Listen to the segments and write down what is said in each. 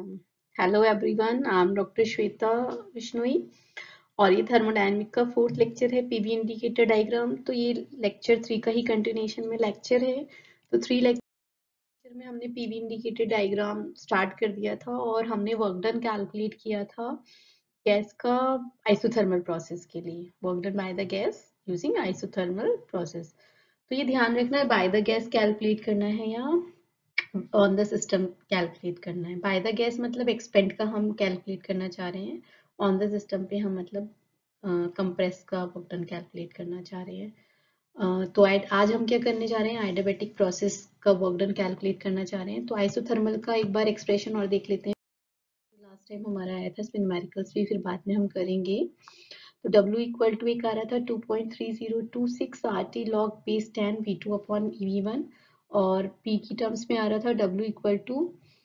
Hello everyone, I am doctor Shweta Vishnoi और ये thermodynamic का फोर्थ लेक्चर है पीवी इंडिकेटर डायग्राम। तो ये लेक्चर 3 का ही कंटिन्यूएशन में लेक्चर है। तो 3 लेक्चर में हमने पीवी इंडिकेटर डायग्राम स्टार्ट कर दिया था और हमने वर्क डन कैलकुलेट किया था गैस का आइसोथर्मल प्रोसेस के लिए, work done by the gas using isothermal process. तो ये ध्यान रखना है, बाय द गैस कैलकुलेट करना है या ऑन द सिस्टम कैलकुलेट करना है। बाय द गैस मतलब एक्सपेंड का हम कैलकुलेट करना चाह रहे हैं, ऑन द सिस्टम पे हम मतलब कंप्रेस का वर्क डन कैलकुलेट करना चाह रहे हैं। तो आज हम क्या करने जा रहे हैं, आइडियाबैटिक प्रोसेस का वर्क डन कैलकुलेट करना चाह रहे हैं। तो आइसोथर्मल का एक बार एक्सप्रेशन और देख लेते हैं। लास्ट टाइम हमारा आया था इसमें न्यूमेरिकल्स भी, फिर बाद में हम करेंगे। तो W इक्वल टू एक आ रहा था 2.3026 RT log base 10 V2 upon V1 और P की टर्म्स में आ रहा था W equal to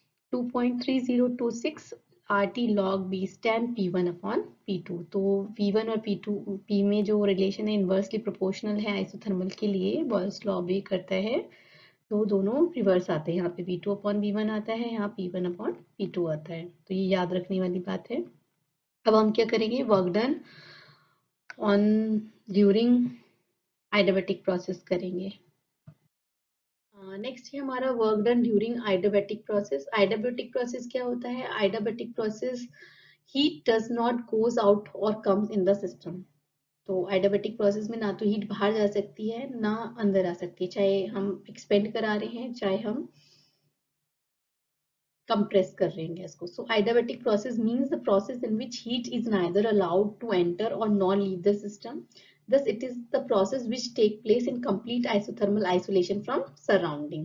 2.3026 RT log base 10 P1 upon P2। तो V1 और P में जो रिलेशन है इन्वर्सली प्रोपोर्शनल है आइसोथर्मल के लिए, बॉयल्स लॉ भी करता है। तो दोनों रिवर्स आते हैं, यहाँ पे V2 अपॉन V1 आता है, यहाँ P1 अपॉन P2 आता है। तो ये याद रखने वाली बात है। अब हम क्या करेंगे, work done on during adiabatic process करेंगे। नेक्स्ट है हमारा work done during adiabatic process. Adiabatic process क्या होता है? Adiabatic process heat does not goes out और कम्स इन द सिस्टम। तो आइडियाबैटिक प्रोसेस में ना तो हीट बाहर जा सकती है ना अंदर आ सकती है, चाहे हम एक्सपेंड करा रहे हैं चाहे हम compress कर रहे हैं गैस को। So adiabatic process means the process in which heat is neither allowed to enter or nor leave the system. Thus it is the process which take place in complete isothermal isolation from surrounding.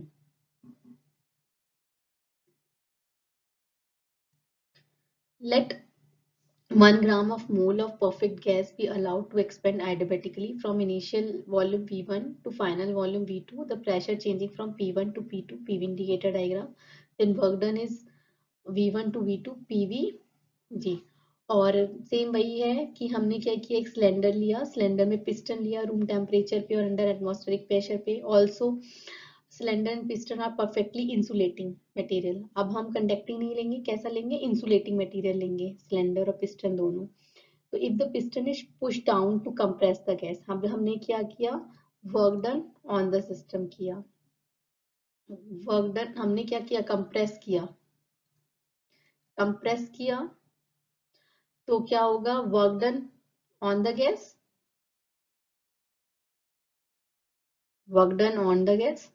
Let 1 gram of mole of perfect gas be allowed to expand adiabatically from initial volume V1 to final volume V2, the pressure changing from P1 to P2, PV indicator diagram. Then work done is V1 to V2 PV जी। और same वही है कि हमने क्या किया, एक cylinder लिया, cylinder में पिस्टन लिया रूम टेम्परेचर पे और अंडर एटमॉस्फेरिक प्रेशर पे। Also cylinder and piston are perfectly insulating material. अब हम कंडक्टिंग नहीं लेंगे, कैसा लेंगे, इंसुलेटिंग मटेरियल लेंगे, सिलेंडर और पिस्टन दोनों। तो if the piston is push down to compress the gas, हमने क्या किया, work done on the system किया। वर्क डन हमने क्या किया, कंप्रेस किया, कंप्रेस किया तो क्या होगा, work done on the gas, work done on the gas.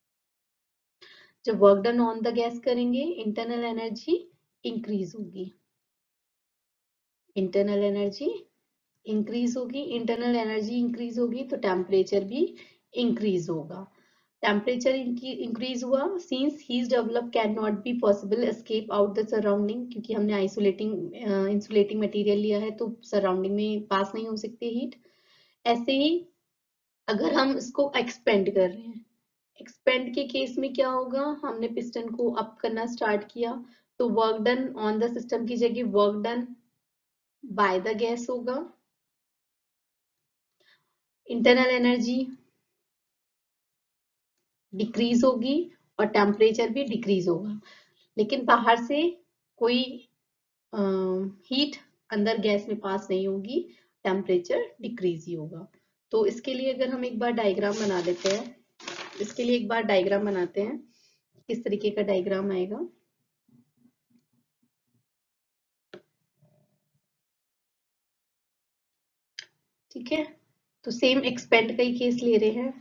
जब work done on the gas करेंगे इंटरनल एनर्जी इंक्रीज होगी, इंटरनल एनर्जी इंक्रीज होगी, इंटरनल एनर्जी इंक्रीज होगी तो टेम्परेचर भी इंक्रीज होगा। टेम्परेचर इंक्रीज हुआ, since heat develop can not be possible escape out the surrounding, क्योंकि हमने आइसोलेटिंग इंसुलेटिंग मटेरियल लिया है तो सराउंडिंग में पास नहीं हो सकती हीट। ऐसे ही अगर हम इसको एक्सपेंड कर रहे हैं, एक्सपेंड के केस में क्या होगा, हमने पिस्टन को अप करना स्टार्ट किया तो work done on the system की जगह work done by the gas होगा, इंटरनल एनर्जी डिक्रीज होगी और टेम्परेचर भी डिक्रीज होगा। लेकिन बाहर से कोई हीट अंदर गैस में पास नहीं होगी, टेम्परेचर डिक्रीज ही होगा। तो इसके लिए अगर हम एक बार डायग्राम बना लेते हैं, इसके लिए एक बार डायग्राम बनाते हैं, किस तरीके का डायग्राम आएगा। ठीक है, तो सेम एक्सपेंड का ही केस ले रहे हैं।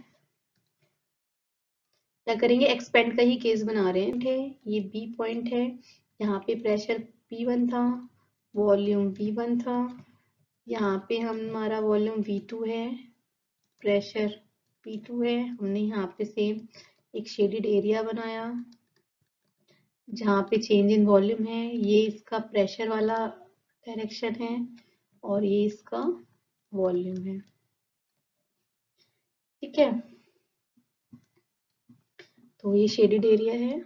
क्या करेंगे, एक्सपेंड का ही केस बना रहे हैं। ये बी पॉइंट है, यहाँ पे प्रेशर P1 था, वॉल्यूम V1 था, यहाँ पे हमारा वॉल्यूम V2 है, प्रेशर P2 है। हमने यहाँ पे सेम एक शेडेड एरिया बनाया जहाँ पे चेंज इन वॉल्यूम है, ये इसका प्रेशर वाला डायरेक्शन है और ये इसका वॉल्यूम है। ठीक है, तो ये शेडेड एरिया है।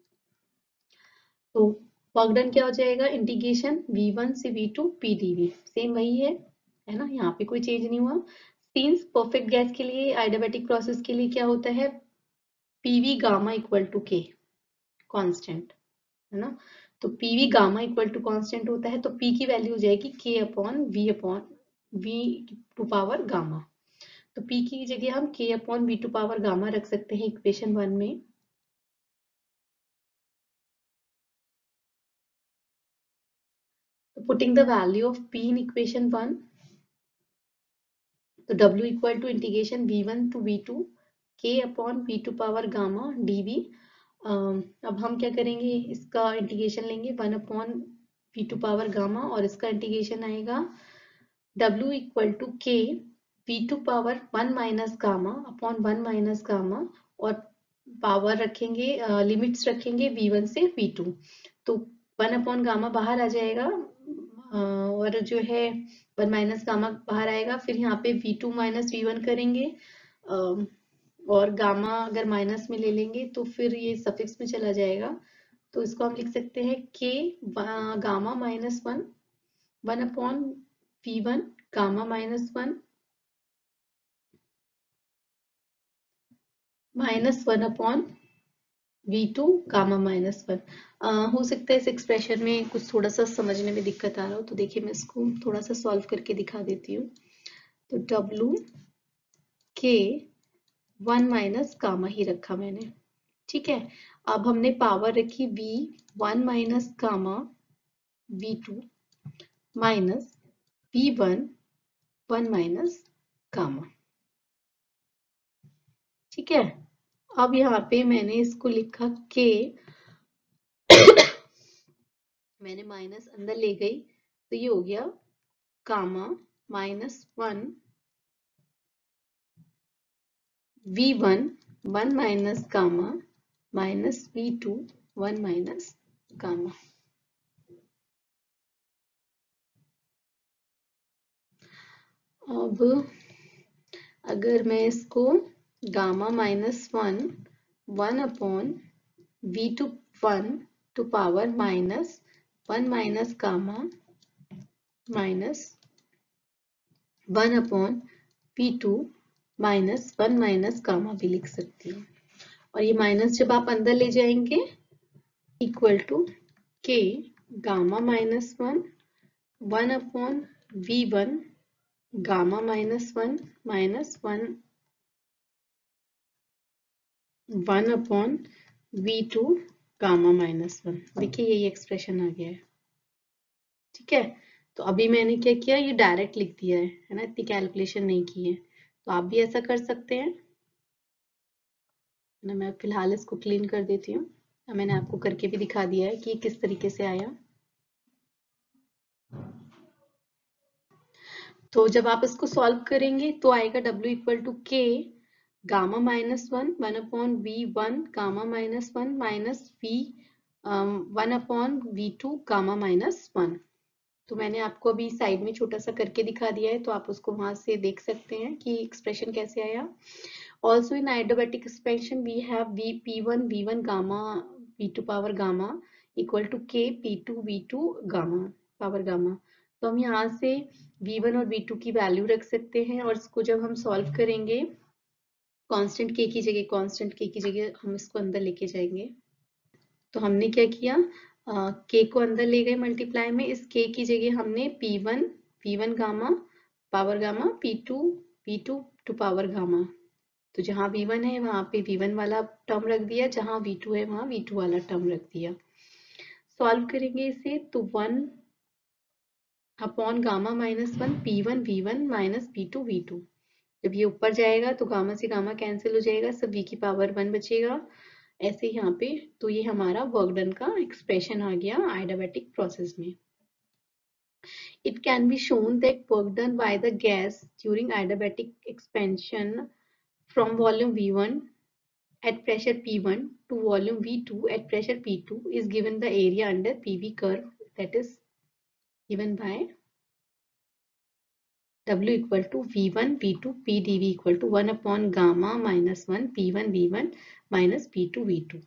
तो वर्क डन क्या हो जाएगा, इंटीग्रेशन V1 से V2 PdV, सेम वही है ना, यहाँ पे कोई चेंज नहीं हुआ। सिंस परफेक्ट गैस के लिए, आइडियाबैटिक प्रोसेस के लिए क्या होता है, PV gamma equal to K constant. है ना। तो PV gamma equal to constant होता है, तो पी की वैल्यू हो जाएगी K upon V to power gamma. तो पी की जगह हम K upon V to power gamma रख सकते हैं इक्वेशन 1 में। तो putting the value of P in equation 1, तो W equal to integration V1 to V2 K upon V to power gamma dV। अब हम क्या करेंगे, इसका इंटीग्रेशन लेंगे 1 upon V to power gamma, और इसका इंटीग्रेशन आएगा W equal to K V to power 1 minus gamma upon 1 minus gamma, और पावर रखेंगे, लिमिट्स रखेंगे V1 से V2। तो 1 अपॉन गामा बाहर आ जाएगा, और जो है 1 माइनस गामा बाहर आएगा। फिर यहाँ पे V2 माइनस V1 करेंगे, और गामा अगर माइनस में ले लेंगे तो फिर ये सफिक्स में चला जाएगा। तो इसको हम लिख सकते हैं K gamma minus 1 1 upon V1 gamma minus 1 minus 1 upon V2 gamma minus 1। हो सकता है इस एक्सप्रेशन में कुछ थोड़ा सा समझने में दिक्कत आ रहा हो, तो देखिए मैं इसको थोड़ा सा सॉल्व करके दिखा देती हूँ। तो W के 1 माइनस गामा ही रखा मैंने, ठीक है। अब हमने पावर रखी V1 minus gamma V2 minus V1 1 minus gamma, ठीक है। अब यहाँ पे मैंने इसको लिखा के, मैंने माइनस अंदर ले गई, तो ये हो गया gamma minus 1 V1 1 minus gamma minus V2 1 minus gamma. अब अगर मैं इसको gamma minus 1 upon V2 1 to power minus 1 minus gamma minus 1 upon V2 minus 1 minus gamma भी लिख सकती हूँ, और ये माइनस जब आप अंदर ले जाएंगे equal to K gamma minus 1 upon V1 gamma minus 1 minus 1 upon V2 gamma minus 1। देखिए यही एक्सप्रेशन आ गया है, ठीक है। तो अभी मैंने क्या किया, ये डायरेक्ट लिख दिया है ना, इतनी कैलकुलेशन नहीं की है। तो आप भी ऐसा कर सकते हैं ना। मैं फिलहाल इसको क्लीन कर देती हूँ। मैंने आपको करके भी दिखा दिया है कि किस तरीके से आया। तो जब आप इसको सॉल्व करेंगे तो आएगा W equal to K gamma minus 1 upon V1 gamma minus 1 minus V1 upon V2 gamma minus 1। तो मैंने आपको अभी साइड में छोटा सा करके दिखा दिया है, तो आप उसको वहां से देख सकते हैं कि एक्सप्रेशन कैसे आया। Also in adiabatic expansion we have P1 V1 gamma V2 power gamma equal to K P2 V2 gamma power gamma. तो हम यहाँ से V1 और V2 की वैल्यू रख सकते हैं, और इसको जब हम सॉल्व करेंगे कांस्टेंट K की जगह, कांस्टेंट K की जगह हम इसको अंदर लेके जाएंगे। तो हमने क्या किया, K को अंदर ले गए मल्टीप्लाई में, इस K की जगह हमने P1 V1 gamma power gamma P2 V2 to power gamma. तो जहां V1 है वहां पे V1 वाला टर्म रख दिया, जहां V2 है वहां V2 वाला टर्म रख दिया। सॉल्व करेंगे इसे तो 1 upon gamma minus 1 P1 V1 minus P2 V2। जब ये ऊपर जाएगा तो गामा से गामा कैंसिल हो जाएगा, सब V की पावर 1 बचेगा। ऐसे यहाँ पे तो ये हमारा वर्क डन का एक्सप्रेशन आ गया आइडियाबैटिक प्रोसेस में। It can be shown that work done by the gas during adiabatic expansion from volume V1 at pressure P1 to volume V2 at pressure P2 is given the area under PV curve, that is given by W equal to V1 V2 P dV equal to 1 upon gamma minus 1 P1 V1 minus P2 V2।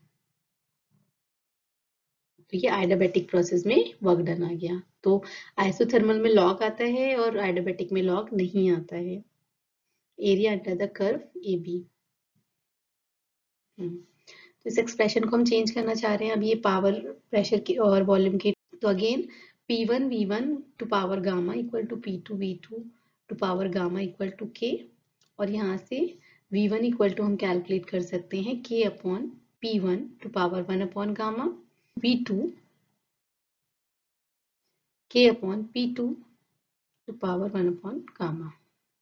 तो ये adiabatic process में work done आ गया। तो isothermal में log आता है और आइडियाबैटिक में लॉग नहीं आता है। Area under the curve A B. तो इस एक्सप्रेशन को हम चेंज करना चाह रहे हैं। अब ये पावर प्रेशर की और वॉल्यूम की, तो again P1 V1 to power gamma equal to P2 V2 to power gamma equal to K, और यहाँ से V1 इक्वल टू हम कैलकुलेट कर सकते हैं K upon P1 to power 1 upon gamma, V2 K upon P2 to power 1 upon gamma.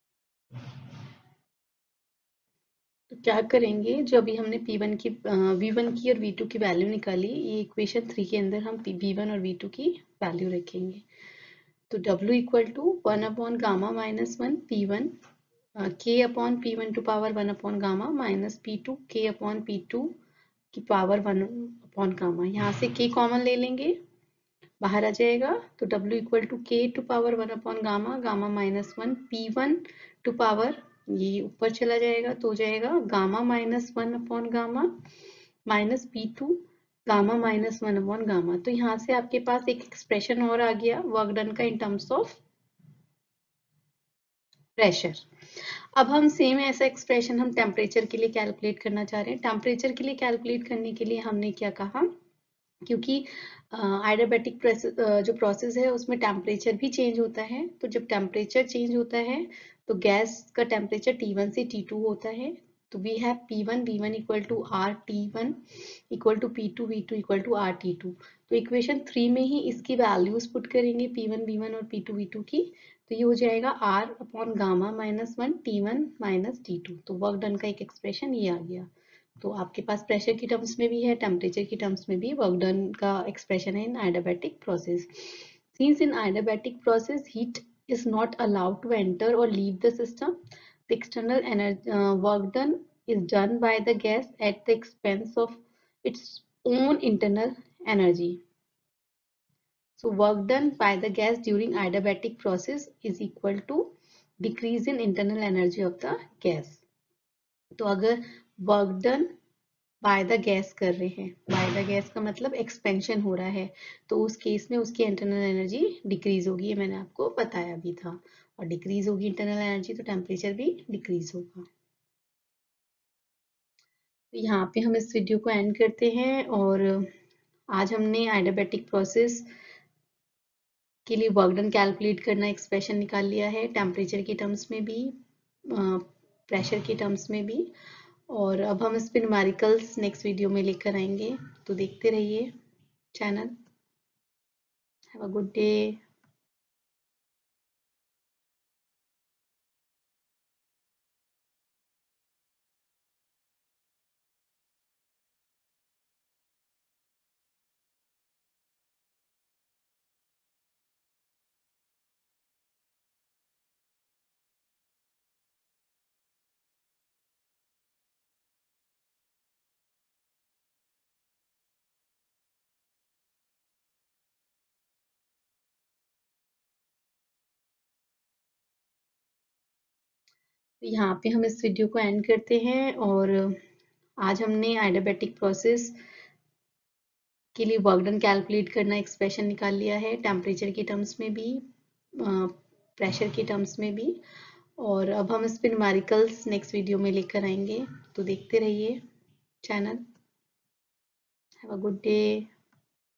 तो क्या करेंगे, जो अभी हमने V1 की और V2 की वैल्यू निकाली, ये इक्वेशन 3 के अंदर हम V1 और V2 की वैल्यू रखेंगे। तो W equal to 1 upon gamma minus 1 P1 K upon P1 to power 1 upon gamma minus P2 K upon P2 की पावर 1 अपॉन गामा। यहाँ से K कॉमन ले लेंगे, बाहर आ जाएगा, तो W equal to K to power 1 upon gamma, gamma minus 1 P1 to power, ये ऊपर चला जाएगा तो हो जाएगा gamma minus 1 upon gamma minus P2 gamma minus 1 upon gamma. तो यहाँ से आपके पास एक एक्सप्रेशन और आ गया वर्क डन का इन टर्म्स ऑफ प्रेशर। अब हम सेम ऐसा एक्सप्रेशन हम टेम्परेचर के लिए कैलकुलेट करना चाह रहे हैं। टेम्परेचर के लिए कैलकुलेट करने के लिए हमने क्या कहा, क्योंकि आइडियाबैटिक जो प्रोसेस है उसमें टेम्परेचर भी चेंज होता है, तो जब टेम्परेचर चेंज होता है तो गैस का टेम्परेचर T1 से T2 होता है। तो we have P1 V1 equal to RT1 equal to P2 V2 equal to RT2। तो इक्वेशन 3 में ही इसकी वैल्यूज पुट करेंगे P1 V1 और P2 V2 की, तो ये हो जाएगा R upon gamma minus 1 T1 minus T2। तो वर्क डन का एक एक्सप्रेशन ये आ गया। तो आपके पास प्रेशर की टर्म्स में भी है, टेम्परेचर की टर्म्स में भी वर्क डन का एक्सप्रेशन है इन adiabatic process. Since in adiabatic process heat is not allowed to enter or leave the system, the external energy, work done is done by the gas at the expense of its own internal energy. So work done by the gas during adiabatic process is equal to decrease in internal energy of the gas. तो अगर work done by the gas कर रहे हैं, bye the gas का मतलब expansion हो रहा है, तो उस केस में उसकी इंटरनल एनर्जी डिक्रीज होगी, ये मैंने आपको बताया भी था। और डिक्रीज होगी इंटरनल एनर्जी तो टेम्परेचर भी डिक्रीज होगा। तो यहाँ पे हम इस वीडियो को एंड करते हैं, और आज हमने आइडियाबैटिक प्रोसेस के लिए वर्क डन कैलकुलेट करना एक्सप्रेशन निकाल लिया है, टेम्परेचर की टर्म्स में भी, प्रेशर की टर्म्स में भी। और अब हम इस पे न्यूमेरिकल्स नेक्स्ट वीडियो में लेकर आएंगे, तो देखते रहिए channel. Have a good day. यहाँ पे हम इस वीडियो को एंड करते हैं, और आज हमने आइडियाबैटिक प्रोसेस के लिए वर्क डन कैलकुलेट करना एक्सप्रेशन निकाल लिया है, टेम्परेचर की टर्म्स में भी, प्रेशर की टर्म्स में भी। और अब हम इस पे न्यूमेरिकल्स नेक्स्ट वीडियो में लेकर आएंगे, तो देखते रहिए channel. Have a good day.